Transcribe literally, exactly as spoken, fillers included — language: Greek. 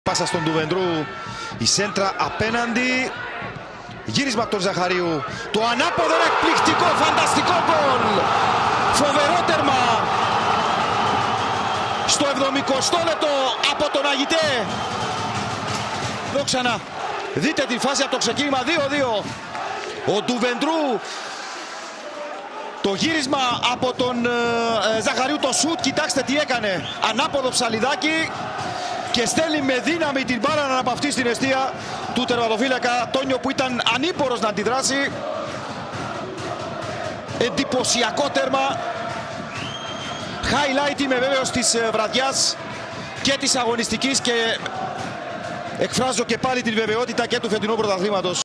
πάσα στον Ντουβεντρού. Η σέντρα απέναντι. Γύρισμα από τον Ζαχαρίου. Το ανάποδο είναι εκπληκτικό, φανταστικό γκολ. Φοβερό τέρμα. Στο εβδομηκοστό λεπτό από τον Αγιτέ. Εδώ ξανά. Δείτε τη φάση από το ξεκίνημα. δύο δύο. Ο Ντουβεντρού. Το γύρισμα από τον ε, Ζαχαρίου, το σουτ, κοιτάξτε τι έκανε. Ανάποδο ψαλιδάκι και στέλνει με δύναμη την μπάλα να αναπαυτεί στην εστία του τερματοφύλακα Τόνιο, που ήταν ανήπορος να αντιδράσει. Εντυπωσιακό τέρμα. Highlight είμαι βέβαιος της βραδιάς και της αγωνιστικής, και εκφράζω και πάλι την βεβαιότητα και του φετινού πρωταθλήματος.